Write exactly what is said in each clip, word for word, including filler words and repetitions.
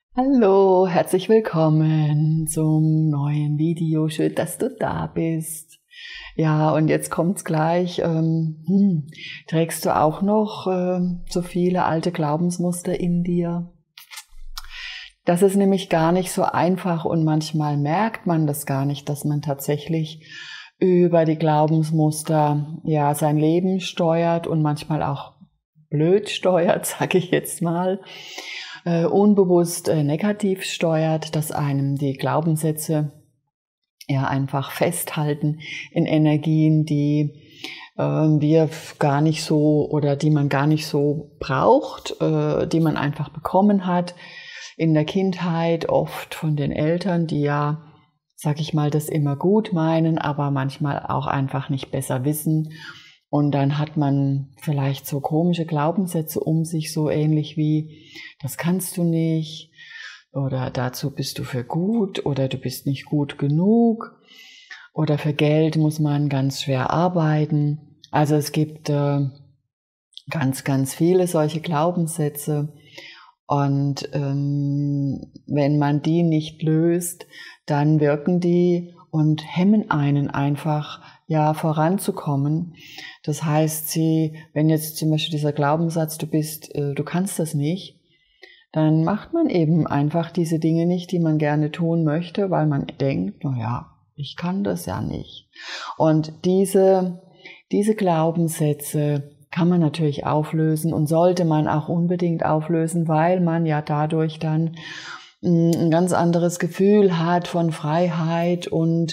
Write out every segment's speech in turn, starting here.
Hallo, herzlich willkommen zum neuen Video. Schön, dass du da bist. Ja, und jetzt kommt's gleich. Ähm, hm, trägst du auch noch ähm, so viele alte Glaubensmuster in dir? Das ist nämlich gar nicht so einfach und manchmal merkt man das gar nicht, dass man tatsächlich über die Glaubensmuster ja sein Leben steuert und manchmal auch blöd steuert, sage ich jetzt mal. Uh, unbewusst uh, negativ steuert, dass einem die Glaubenssätze ja einfach festhalten in Energien, die uh, wir gar nicht so oder die man gar nicht so braucht, uh, die man einfach bekommen hat in der Kindheit, oft von den Eltern, die ja, sag ich mal, das immer gut meinen, aber manchmal auch einfach nicht besser wissen. Und dann hat man vielleicht so komische Glaubenssätze um sich, so ähnlich wie, das kannst du nicht, oder dazu bist du für gut, oder du bist nicht gut genug, oder für Geld muss man ganz schwer arbeiten. Also es gibt äh, ganz, ganz viele solche Glaubenssätze. Und ähm, wenn man die nicht löst, dann wirken die und hemmen einen einfach, ja, voranzukommen. Das heißt, sie, wenn jetzt zum Beispiel dieser Glaubenssatz, du bist, äh, du kannst das nicht, dann macht man eben einfach diese Dinge nicht, die man gerne tun möchte, weil man denkt, na ja, ich kann das ja nicht. Und diese, diese Glaubenssätze kann man natürlich auflösen und sollte man auch unbedingt auflösen, weil man ja dadurch dann ein ganz anderes Gefühl hat von Freiheit und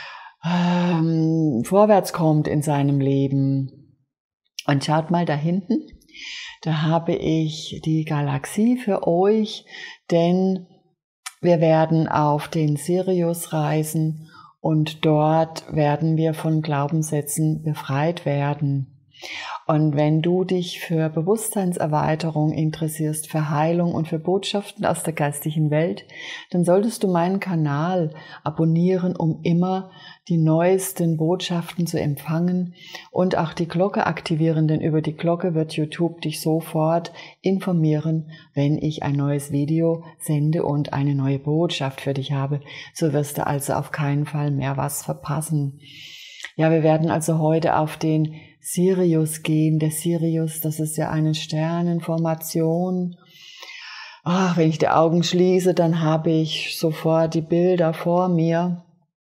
ähm, vorwärts kommt in seinem Leben. Und schaut mal da hinten, da habe ich die Galaxie für euch, denn wir werden auf den Sirius reisen und dort werden wir von Glaubenssätzen befreit werden. Und wenn du dich für Bewusstseinserweiterung interessierst, für Heilung und für Botschaften aus der geistigen Welt, dann solltest du meinen Kanal abonnieren, um immer die neuesten Botschaften zu empfangen und auch die Glocke aktivieren, denn über die Glocke wird YouTube dich sofort informieren, wenn ich ein neues Video sende und eine neue Botschaft für dich habe. So wirst du also auf keinen Fall mehr was verpassen. Ja, wir werden also heute auf den Sirius gehen. Der Sirius, das ist ja eine Sternenformation. Ach, wenn ich die Augen schließe, dann habe ich sofort die Bilder vor mir.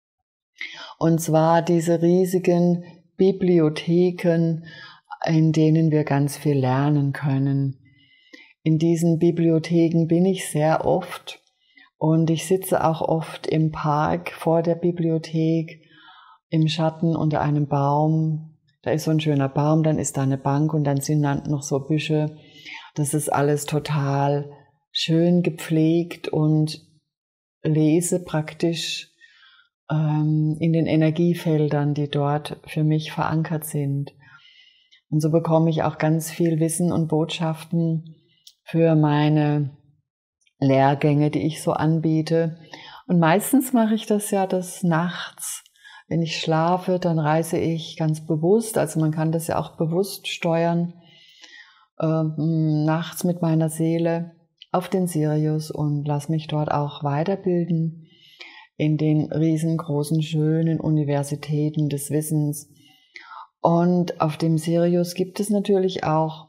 Und zwar diese riesigen Bibliotheken, in denen wir ganz viel lernen können. In diesen Bibliotheken bin ich sehr oft und ich sitze auch oft im Park vor der Bibliothek, im Schatten unter einem Baum. Da ist so ein schöner Baum, dann ist da eine Bank und dann sind dann noch so Büsche. Das ist alles total schön gepflegt und lese praktisch ähm, in den Energiefeldern, die dort für mich verankert sind. Und so bekomme ich auch ganz viel Wissen und Botschaften für meine Lehrgänge, die ich so anbiete. Und meistens mache ich das ja des Nachts. Wenn ich schlafe, dann reise ich ganz bewusst, also man kann das ja auch bewusst steuern, äh, nachts mit meiner Seele auf den Sirius und lasse mich dort auch weiterbilden in den riesengroßen, schönen Universitäten des Wissens. Und auf dem Sirius gibt es natürlich auch,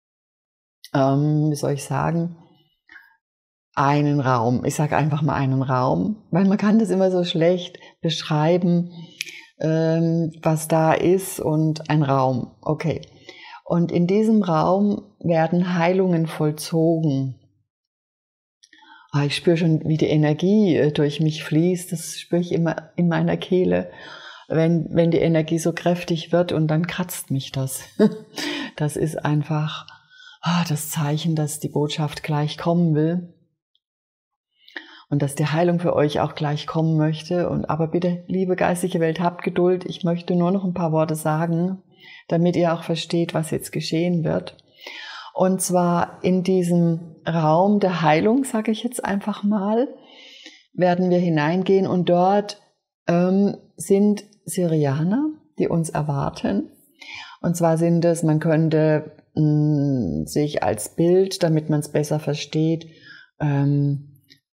ähm, wie soll ich sagen, einen Raum. Ich sage einfach mal einen Raum, weil man kann das immer so schlecht beschreiben, ähm, was da ist, und ein Raum. Okay. Und in diesem Raum werden Heilungen vollzogen. Ah, ich spüre schon, wie die Energie durch mich fließt. Das spüre ich immer in meiner Kehle, wenn, wenn die Energie so kräftig wird, und dann kratzt mich das. Das ist einfach ah, das Zeichen, dass die Botschaft gleich kommen will. Und dass die Heilung für euch auch gleich kommen möchte. Und aber bitte, liebe geistige Welt, habt Geduld. Ich möchte nur noch ein paar Worte sagen, damit ihr auch versteht, was jetzt geschehen wird. Und zwar in diesem Raum der Heilung, sage ich jetzt einfach mal, werden wir hineingehen und dort ähm, sind Sirianer, die uns erwarten. Und zwar sind es, man könnte mh, sich als Bild, damit man es besser versteht, ähm,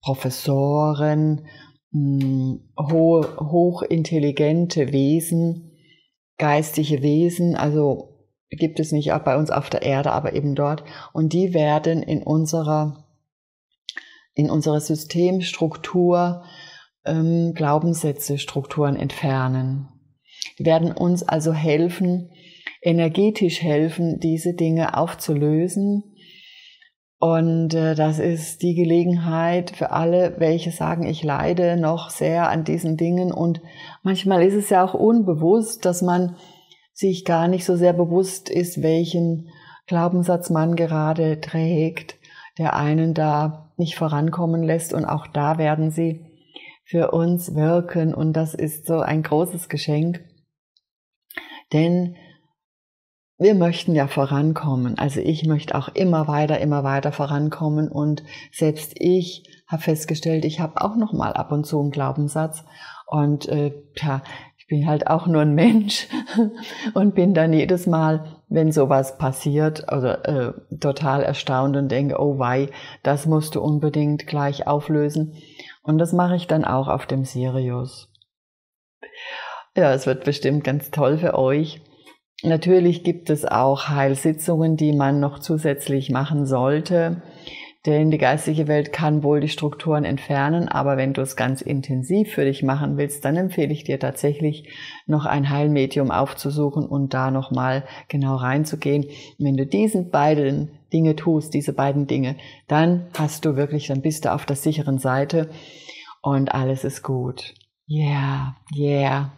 Professoren, hohe, hochintelligente Wesen, geistige Wesen, also gibt es nicht auch bei uns auf der Erde, aber eben dort. Und die werden in unserer, in unserer Systemstruktur ähm, Glaubenssätze, Strukturen entfernen. Die werden uns also helfen, energetisch helfen, diese Dinge aufzulösen. Und äh, das ist die Gelegenheit für alle, welche sagen, ich leide noch sehr an diesen Dingen. Und manchmal ist es ja auch unbewusst, dass man sich gar nicht so sehr bewusst ist, welchen Glaubenssatz man gerade trägt, der einen da nicht vorankommen lässt. Und auch da werden sie für uns wirken. Und das ist so ein großes Geschenk. Denn wir möchten ja vorankommen. Also ich möchte auch immer weiter, immer weiter vorankommen. Und selbst ich habe festgestellt, ich habe auch noch mal ab und zu einen Glaubenssatz. Und äh, ja, ich bin halt auch nur ein Mensch und bin dann jedes Mal, wenn sowas passiert, also äh, total erstaunt und denke, oh wei, das musst du unbedingt gleich auflösen. Und das mache ich dann auch auf dem Sirius. Ja, es wird bestimmt ganz toll für euch. Natürlich gibt es auch Heilsitzungen, die man noch zusätzlich machen sollte, denn die geistige Welt kann wohl die Strukturen entfernen, aber wenn du es ganz intensiv für dich machen willst, dann empfehle ich dir tatsächlich noch ein Heilmedium aufzusuchen und da nochmal genau reinzugehen. Wenn du diesen beiden Dinge tust, diese beiden Dinge, dann hast du wirklich, dann bist du auf der sicheren Seite und alles ist gut. Yeah, yeah.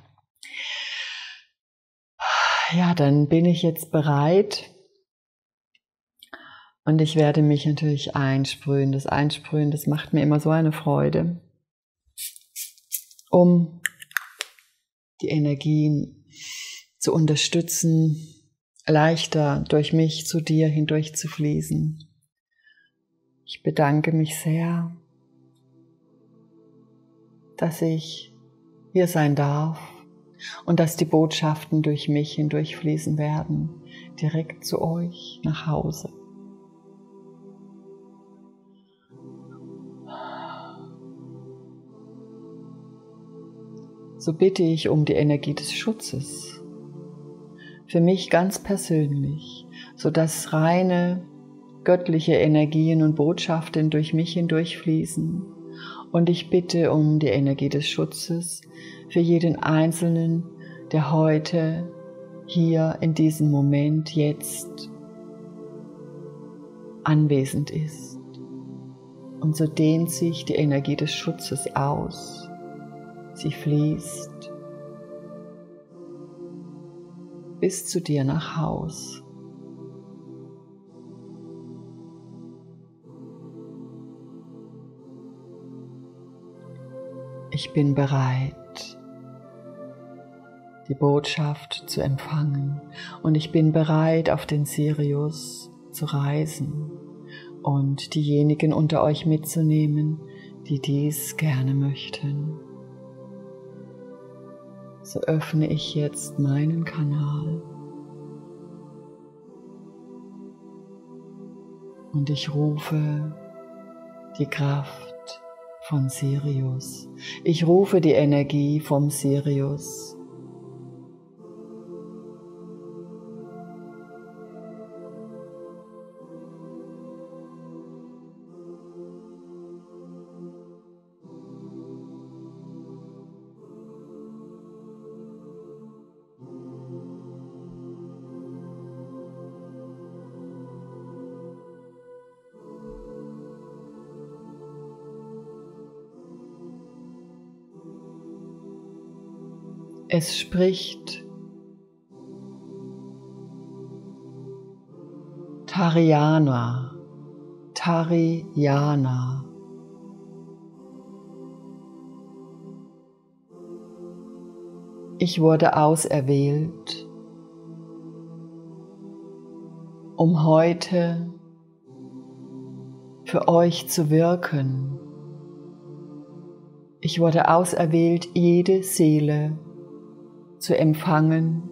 Ja, dann bin ich jetzt bereit und ich werde mich natürlich einsprühen. Das Einsprühen, das macht mir immer so eine Freude, um die Energien zu unterstützen, leichter durch mich zu dir hindurch zu fließen. Ich bedanke mich sehr, dass ich hier sein darf. Und dass die Botschaften durch mich hindurchfließen werden, direkt zu euch nach Hause. So bitte ich um die Energie des Schutzes, für mich ganz persönlich, sodass reine göttliche Energien und Botschaften durch mich hindurchfließen. Und ich bitte um die Energie des Schutzes für jeden Einzelnen, der heute, hier, in diesem Moment, jetzt anwesend ist. Und so dehnt sich die Energie des Schutzes aus. Sie fließt bis zu dir nach Haus. Ich bin bereit, die Botschaft zu empfangen und ich bin bereit, auf den Sirius zu reisen und diejenigen unter euch mitzunehmen, die dies gerne möchten. So öffne ich jetzt meinen Kanal und ich rufe die Kraft von Sirius. Ich rufe die Energie vom Sirius. Es spricht Tariana, Tariana. Ich wurde auserwählt, um heute für euch zu wirken. Ich wurde auserwählt, jede Seele zu empfangen,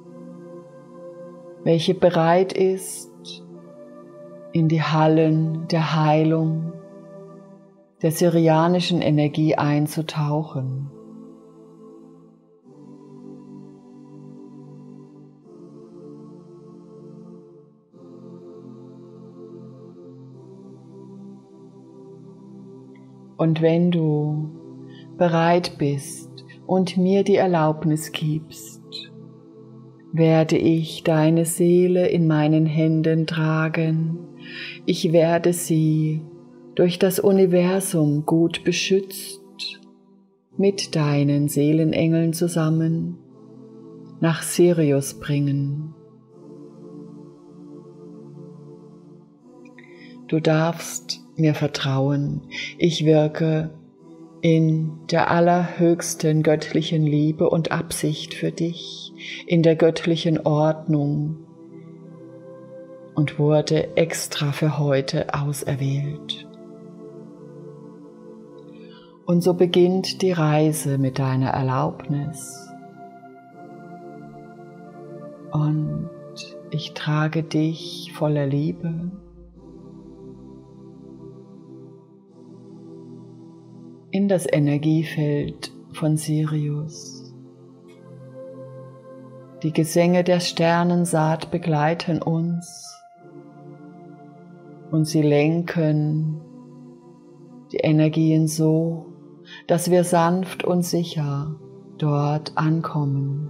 welche bereit ist, in die Hallen der Heilung, der sirianischen Energie einzutauchen. Und wenn du bereit bist und mir die Erlaubnis gibst, werde ich deine Seele in meinen Händen tragen. Ich werde sie durch das Universum gut beschützt, mit deinen Seelenengeln zusammen nach Sirius bringen. Du darfst mir vertrauen, ich wirke in der allerhöchsten göttlichen Liebe und Absicht für dich, in der göttlichen Ordnung und wurde extra für heute auserwählt. Und so beginnt die Reise mit deiner Erlaubnis. Und ich trage dich voller Liebe in das Energiefeld von Sirius. Die Gesänge der Sternensaat begleiten uns und sie lenken die Energien so, dass wir sanft und sicher dort ankommen.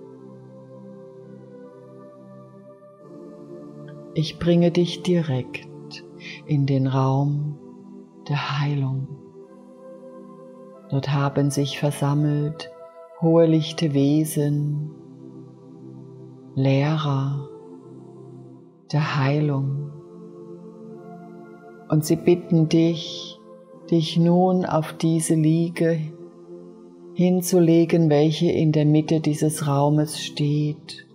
Ich bringe dich direkt in den Raum der Heilung. Dort haben sich versammelt hohe lichte Wesen, Lehrer der Heilung. Und sie bitten dich, dich nun auf diese Liege hinzulegen, welche in der Mitte dieses Raumes steht.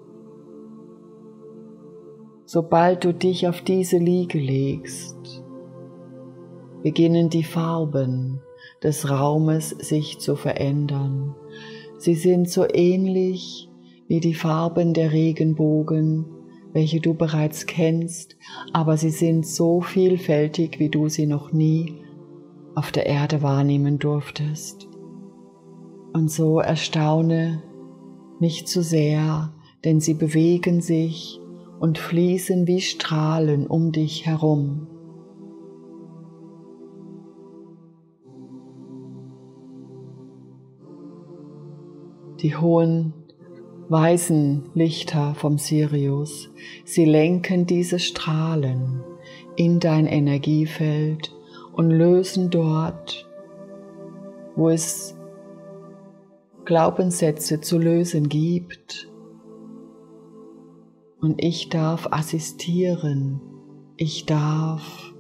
Sobald du dich auf diese Liege legst, beginnen die Farben des Raumes sich zu verändern. Sie sind so ähnlich wie die Farben der Regenbogen, welche du bereits kennst, aber sie sind so vielfältig, wie du sie noch nie auf der Erde wahrnehmen durftest. Und so erstaune nicht zu sehr, denn sie bewegen sich und fließen wie Strahlen um dich herum. Die hohen weißen Lichter vom Sirius, sie lenken diese Strahlen in dein Energiefeld und lösen dort, wo es Glaubenssätze zu lösen gibt. Und ich darf assistieren, ich darf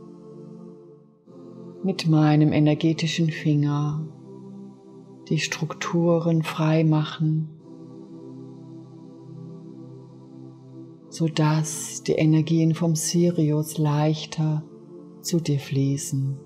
mit meinem energetischen Finger die Strukturen frei machen, sodass die Energien vom Sirius leichter zu dir fließen.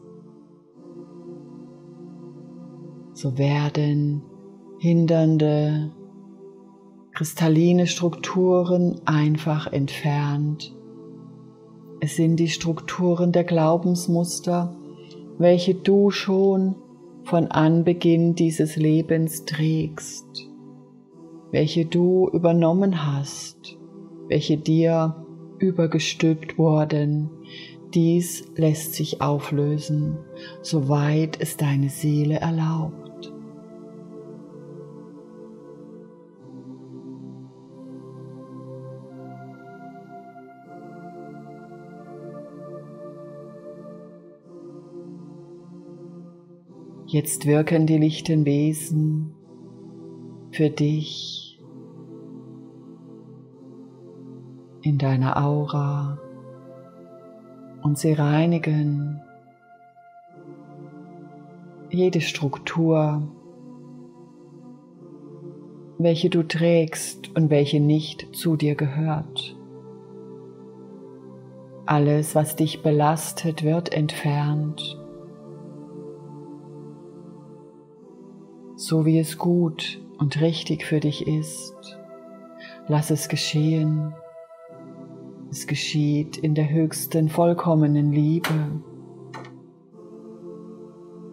So werden hindernde, kristalline Strukturen einfach entfernt. Es sind die Strukturen der Glaubensmuster, welche du schon von Anbeginn dieses Lebens trägst, welche du übernommen hast, welche dir übergestülpt wurden. Dies lässt sich auflösen, soweit es deine Seele erlaubt. Jetzt wirken die lichten Wesen für dich in deiner Aura und sie reinigen jede Struktur, welche du trägst und welche nicht zu dir gehört. Alles, was dich belastet, wird entfernt, so wie es gut und richtig für dich ist. Lass es geschehen. Es geschieht in der höchsten, vollkommenen Liebe.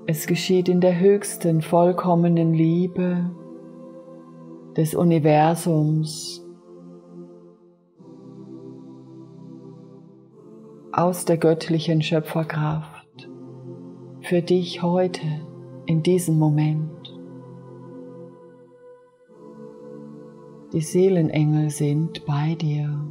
Es geschieht in der höchsten, vollkommenen Liebe des Universums, aus der göttlichen Schöpferkraft, für dich heute, in diesem Moment. Die Seelenengel sind bei dir.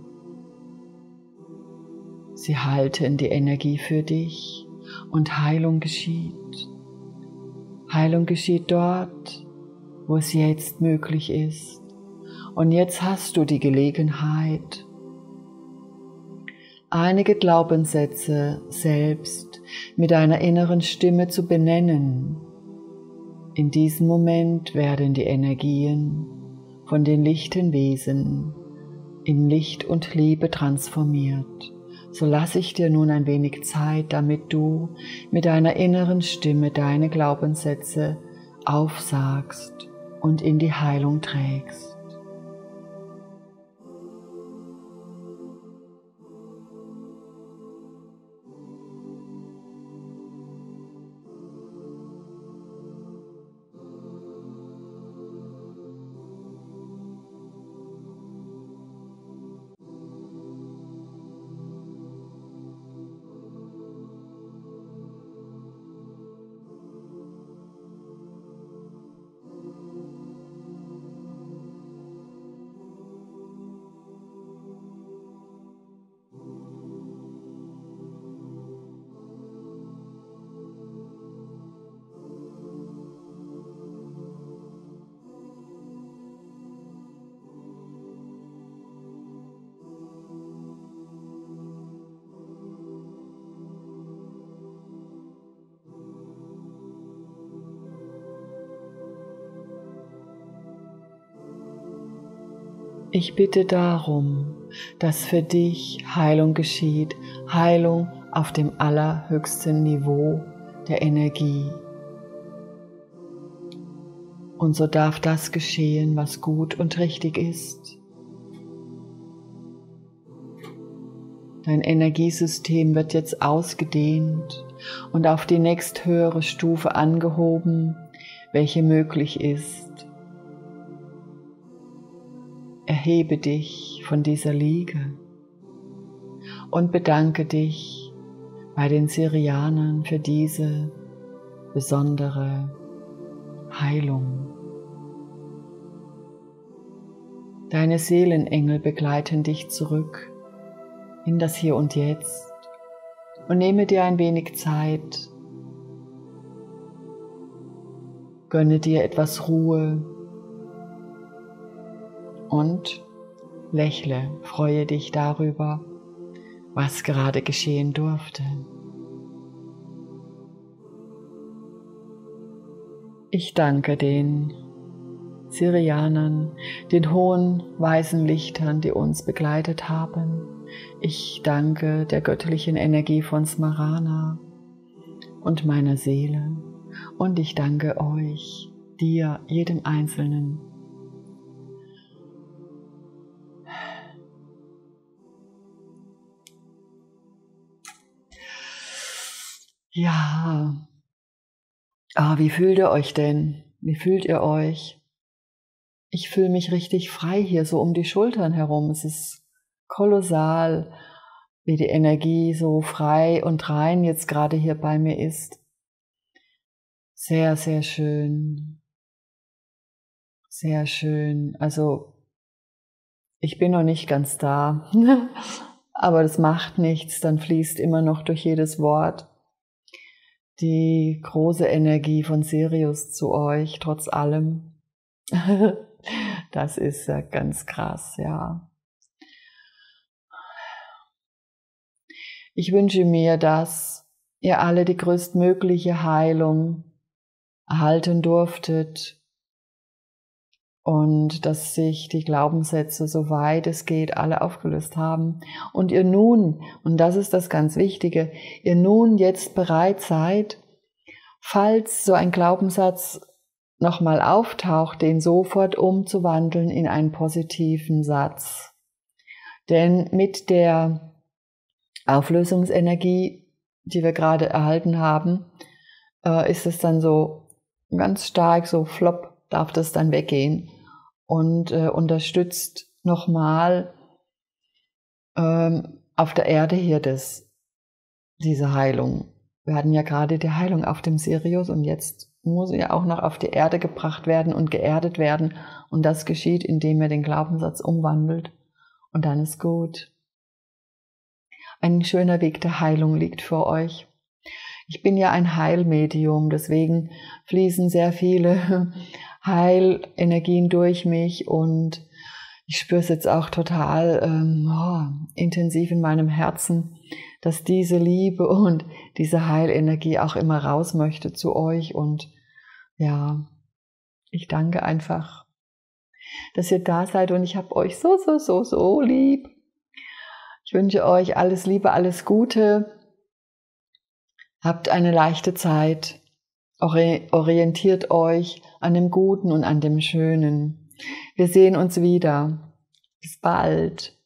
Sie halten die Energie für dich und Heilung geschieht. Heilung geschieht dort, wo es jetzt möglich ist. Und jetzt hast du die Gelegenheit, einige Glaubenssätze selbst mit deiner inneren Stimme zu benennen. In diesem Moment werden die Energien von den lichten Wesen in Licht und Liebe transformiert. So lasse ich dir nun ein wenig Zeit, damit du mit deiner inneren Stimme deine Glaubenssätze aufsagst und in die Heilung trägst. Ich bitte darum, dass für dich Heilung geschieht, Heilung auf dem allerhöchsten Niveau der Energie. Und so darf das geschehen, was gut und richtig ist. Dein Energiesystem wird jetzt ausgedehnt und auf die nächsthöhere Stufe angehoben, welche möglich ist. Erhebe dich von dieser Liege und bedanke dich bei den Sirianern für diese besondere Heilung. Deine Seelenengel begleiten dich zurück in das Hier und Jetzt und nehme dir ein wenig Zeit, gönne dir etwas Ruhe und lächle, freue dich darüber, was gerade geschehen durfte. Ich danke den Sirianern, den hohen weißen Lichtern, die uns begleitet haben. Ich danke der göttlichen Energie von Smarana und meiner Seele. Und ich danke euch, dir, jedem Einzelnen. Ja, ah, wie fühlt ihr euch denn? Wie fühlt ihr euch? Ich fühle mich richtig frei hier, so um die Schultern herum. Es ist kolossal, wie die Energie so frei und rein jetzt gerade hier bei mir ist. Sehr, sehr schön. Sehr schön. Also, ich bin noch nicht ganz da, aber das macht nichts, dann fließt immer noch durch jedes Wort die große Energie von Sirius zu euch, trotz allem. Das ist ja ganz krass, ja. Ich wünsche mir, dass ihr alle die größtmögliche Heilung erhalten durftet und dass sich die Glaubenssätze, soweit es geht, alle aufgelöst haben und ihr nun, und das ist das ganz Wichtige, ihr nun jetzt bereit seid, falls so ein Glaubenssatz nochmal auftaucht, den sofort umzuwandeln in einen positiven Satz. Denn mit der Auflösungsenergie, die wir gerade erhalten haben, äh, ist es dann so ganz stark, so flop, darf das dann weggehen und äh, unterstützt nochmal ähm, auf der Erde hier das, diese Heilung. Wir hatten ja gerade die Heilung auf dem Sirius und jetzt muss ja auch noch auf die Erde gebracht werden und geerdet werden. Und das geschieht, indem ihr den Glaubenssatz umwandelt. Und dann ist gut. Ein schöner Weg der Heilung liegt vor euch. Ich bin ja ein Heilmedium, deswegen fließen sehr viele Heilenergien durch mich und ich spüre es jetzt auch total ähm, oh, intensiv in meinem Herzen, dass diese Liebe und diese Heilenergie auch immer raus möchte zu euch. Und ja, ich danke einfach, dass ihr da seid und ich habe euch so, so, so, so lieb. Ich wünsche euch alles Liebe, alles Gute. Habt eine leichte Zeit. Orientiert euch an dem Guten und an dem Schönen. Wir sehen uns wieder. Bis bald.